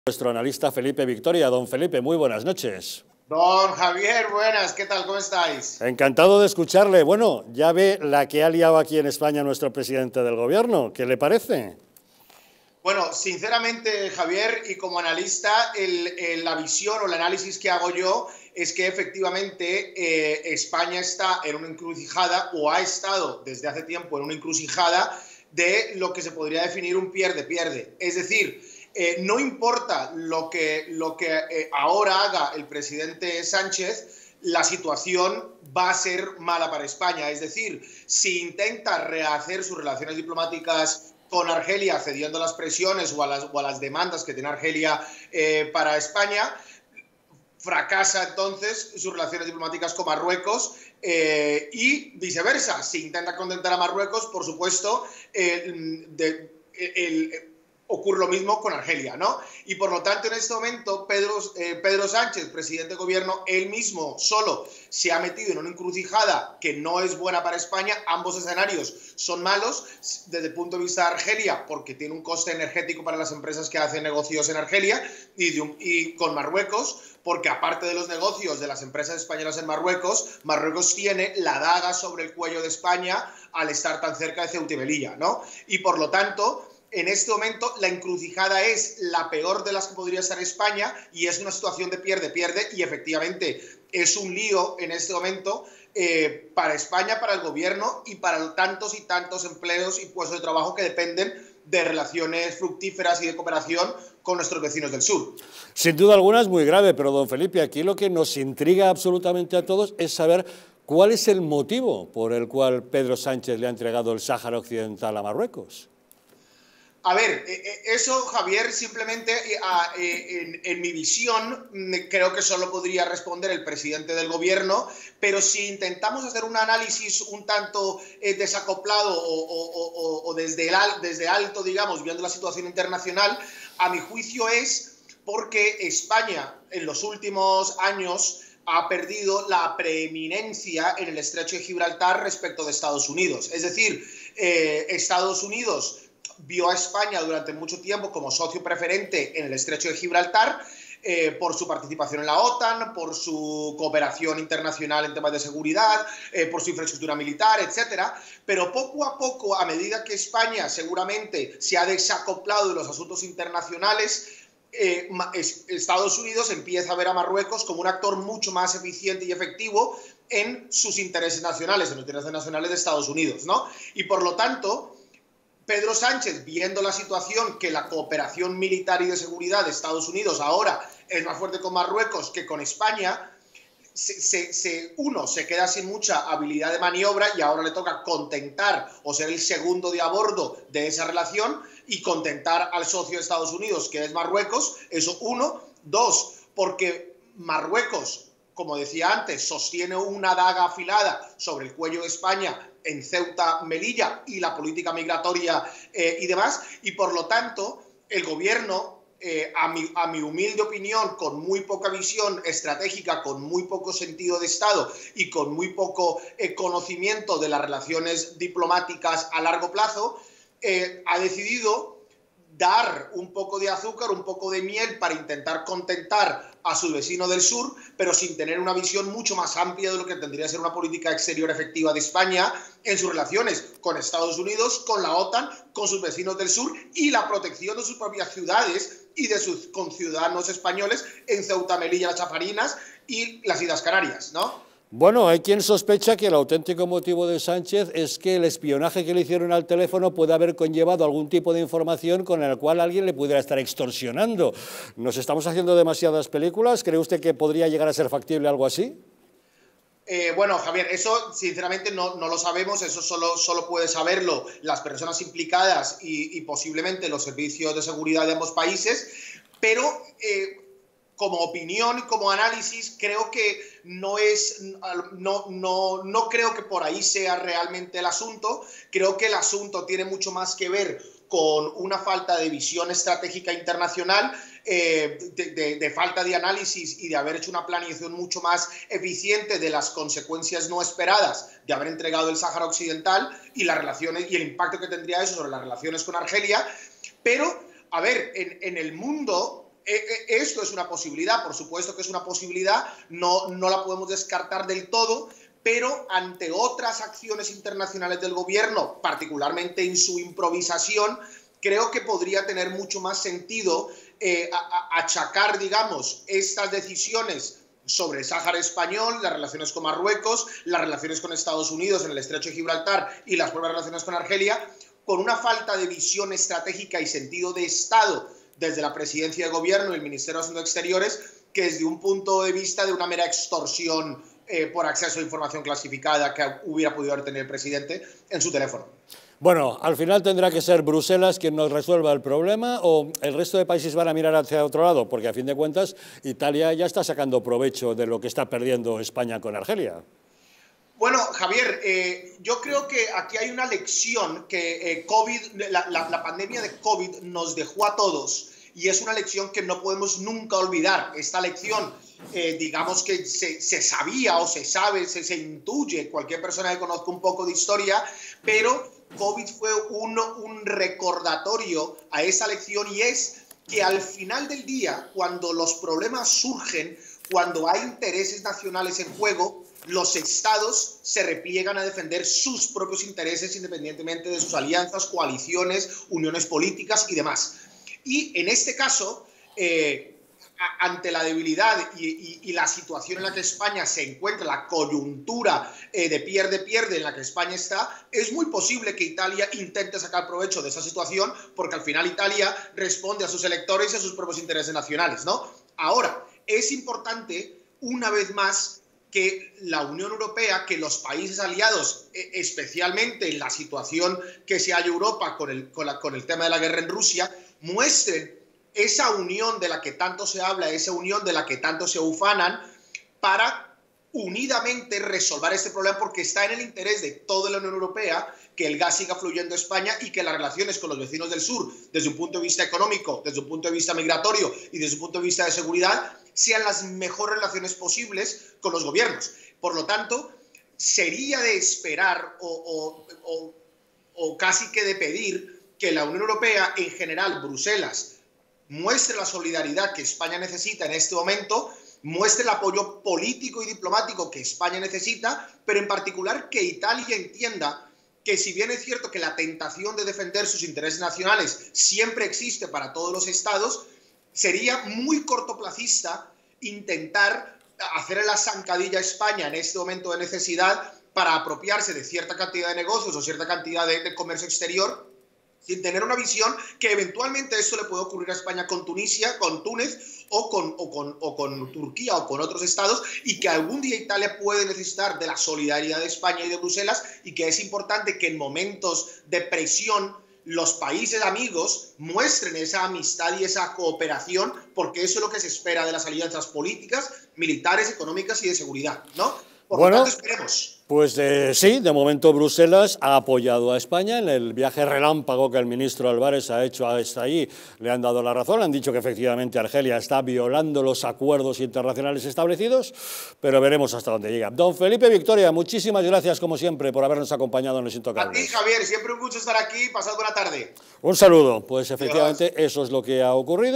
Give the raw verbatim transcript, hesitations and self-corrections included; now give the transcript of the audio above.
Nuestro analista Felipe Victoria. Don Felipe, muy buenas noches. Don Javier, buenas, ¿qué tal? ¿Cómo estáis? Encantado de escucharle. Bueno, ya ve la que ha liado aquí en España nuestro presidente del gobierno. ¿Qué le parece? Bueno, sinceramente, Javier, y como analista, el, el, la visión o el análisis que hago yo es que efectivamente eh, España está en una encrucijada, o ha estado desde hace tiempo en una encrucijada, de lo que se podría definir un pierde-pierde. Es decir, eh, no importa lo que, lo que eh, ahora haga el presidente Sánchez, la situación va a ser mala para España. Es decir, si intenta rehacer sus relaciones diplomáticas con Argelia, cediendo a las presiones o a las, o a las demandas que tiene Argelia eh, para España, fracasa entonces sus relaciones diplomáticas con Marruecos eh, y viceversa. Si intenta contentar a Marruecos, por supuesto, eh, de, el, el, ocurre lo mismo con Argelia, ¿no? Y por lo tanto, en este momento, Pedro, eh, Pedro Sánchez, presidente de gobierno, él mismo solo se ha metido en una encrucijada que no es buena para España. Ambos escenarios son malos desde el punto de vista de Argelia, porque tiene un coste energético para las empresas que hacen negocios en Argelia, y, de un, y con Marruecos, porque aparte de los negocios de las empresas españolas en Marruecos, Marruecos tiene la daga sobre el cuello de España al estar tan cerca de Ceuta y Melilla, ¿no? Y por lo tanto, en este momento la encrucijada es la peor de las que podría estar España y es una situación de pierde-pierde, y efectivamente es un lío en este momento eh, para España, para el gobierno y para tantos y tantos empleos y puestos de trabajo que dependen de relaciones fructíferas y de cooperación con nuestros vecinos del sur. Sin duda alguna es muy grave, pero don Felipe, aquí lo que nos intriga absolutamente a todos es saber cuál es el motivo por el cual Pedro Sánchez le ha entregado el Sáhara Occidental a Marruecos. A ver, eso, Javier, simplemente en, en mi visión creo que solo podría responder el presidente del gobierno, pero si intentamos hacer un análisis un tanto desacoplado o, o, o, o desde, el, desde alto, digamos, viendo la situación internacional, a mi juicio es porque España en los últimos años ha perdido la preeminencia en el estrecho de Gibraltar respecto de Estados Unidos. Es decir, eh, Estados Unidos vio a España durante mucho tiempo como socio preferente en el estrecho de Gibraltar eh, por su participación en la OTAN, por su cooperación internacional en temas de seguridad, eh, por su infraestructura militar, etcétera. Pero poco a poco, a medida que España seguramente se ha desacoplado de los asuntos internacionales, eh, Estados Unidos empieza a ver a Marruecos como un actor mucho más eficiente y efectivo en sus intereses nacionales, en los intereses nacionales de Estados Unidos, ¿no? Y por lo tanto, Pedro Sánchez, viendo la situación que la cooperación militar y de seguridad de Estados Unidos ahora es más fuerte con Marruecos que con España, se, se, se, uno, se queda sin mucha habilidad de maniobra y ahora le toca contentar o ser el segundo de a bordo de esa relación y contentar al socio de Estados Unidos, que es Marruecos. Eso uno. Dos, porque Marruecos, como decía antes, sostiene una daga afilada sobre el cuello de España en Ceuta, Melilla y la política migratoria eh, y demás, y por lo tanto el gobierno, eh, a, mi, a mi humilde opinión, con muy poca visión estratégica, con muy poco sentido de Estado y con muy poco eh, conocimiento de las relaciones diplomáticas a largo plazo, eh, ha decidido dar un poco de azúcar, un poco de miel para intentar contentar a su vecino del sur, pero sin tener una visión mucho más amplia de lo que tendría que ser una política exterior efectiva de España en sus relaciones con Estados Unidos, con la OTAN, con sus vecinos del sur y la protección de sus propias ciudades y de sus conciudadanos españoles en Ceuta, Melilla, Las Chafarinas y las Islas Canarias, ¿no? Bueno, hay quien sospecha que el auténtico motivo de Sánchez es que el espionaje que le hicieron al teléfono puede haber conllevado algún tipo de información con el cual alguien le pudiera estar extorsionando. ¿Nos estamos haciendo demasiadas películas? ¿Cree usted que podría llegar a ser factible algo así? Eh, bueno, Javier, eso sinceramente no, no lo sabemos, eso solo, solo puede saberlo las personas implicadas y, y posiblemente los servicios de seguridad de ambos países, pero eh, como opinión y como análisis creo que no es, no, no, no creo que por ahí sea realmente el asunto. Creo que el asunto tiene mucho más que ver con una falta de visión estratégica internacional, eh, de, de, de falta de análisis y de haber hecho una planificación mucho más eficiente de las consecuencias no esperadas de haber entregado el Sáhara Occidental y las relaciones y el impacto que tendría eso sobre las relaciones con Argelia. Pero, a ver, en, en el mundo esto es una posibilidad, por supuesto que es una posibilidad, no, no la podemos descartar del todo, pero ante otras acciones internacionales del gobierno, particularmente en su improvisación, creo que podría tener mucho más sentido eh, a, a achacar, digamos, estas decisiones sobre el Sáhara español, las relaciones con Marruecos, las relaciones con Estados Unidos en el Estrecho de Gibraltar y las propias relaciones con Argelia, con una falta de visión estratégica y sentido de Estado desde la presidencia de gobierno y el Ministerio de Asuntos Exteriores, que desde un punto de vista de una mera extorsión eh, por acceso a información clasificada que hubiera podido haber tenido el presidente en su teléfono. Bueno, al final tendrá que ser Bruselas quien nos resuelva el problema, o el resto de países van a mirar hacia otro lado, porque a fin de cuentas Italia ya está sacando provecho de lo que está perdiendo España con Argelia. Bueno, Javier, eh, yo creo que aquí hay una lección que eh, COVID, la, la, la pandemia de COVID nos dejó a todos, y es una lección que no podemos nunca olvidar. Esta lección, eh, digamos que se, se sabía o se sabe, se, se intuye, cualquier persona que conozca un poco de historia, pero COVID fue un, un recordatorio a esa lección, y es que al final del día, cuando los problemas surgen, cuando hay intereses nacionales en juego, los estados se repliegan a defender sus propios intereses independientemente de sus alianzas, coaliciones, uniones políticas y demás. Y en este caso, eh, a, ante la debilidad y, y, y la situación en la que España se encuentra, la coyuntura eh, de pierde-pierde en la que España está, es muy posible que Italia intente sacar provecho de esa situación, porque al final Italia responde a sus electores y a sus propios intereses nacionales, ¿no? Ahora, es importante, una vez más, que la Unión Europea, que los países aliados, especialmente en la situación que se halla Europa con el, con, la, con el tema de la guerra en Rusia, muestren esa unión de la que tanto se habla, esa unión de la que tanto se ufanan, para unidamente resolver este problema, porque está en el interés de toda la Unión Europea que el gas siga fluyendo a España y que las relaciones con los vecinos del sur, desde un punto de vista económico, desde un punto de vista migratorio y desde un punto de vista de seguridad, sean las mejores relaciones posibles con los gobiernos. Por lo tanto, sería de esperar o, o, o, o casi que de pedir que la Unión Europea, en general, Bruselas, muestre la solidaridad que España necesita en este momento, muestre el apoyo político y diplomático que España necesita, pero en particular que Italia entienda que, si bien es cierto que la tentación de defender sus intereses nacionales siempre existe para todos los estados, sería muy cortoplacista intentar hacer la zancadilla a España en este momento de necesidad para apropiarse de cierta cantidad de negocios o cierta cantidad de, de comercio exterior, sin tener una visión que eventualmente esto le puede ocurrir a España con Tunisia, con Túnez o con, o, con, o con Turquía o con otros estados, y que algún día Italia puede necesitar de la solidaridad de España y de Bruselas, y que es importante que en momentos de presión los países amigos muestren esa amistad y esa cooperación, porque eso es lo que se espera de las alianzas políticas, militares, económicas y de seguridad, ¿no? Por bueno, lo tanto, esperemos. Pues eh, sí, de momento Bruselas ha apoyado a España en el viaje relámpago que el ministro Álvarez ha hecho hasta allí. Le han dado la razón, han dicho que efectivamente Argelia está violando los acuerdos internacionales establecidos, pero veremos hasta dónde llega. Don Felipe Victoria, muchísimas gracias como siempre por habernos acompañado en Los Intocables. A ti, Javier, siempre un gusto estar aquí, pasad buena tarde. Un saludo, pues efectivamente eso es lo que ha ocurrido.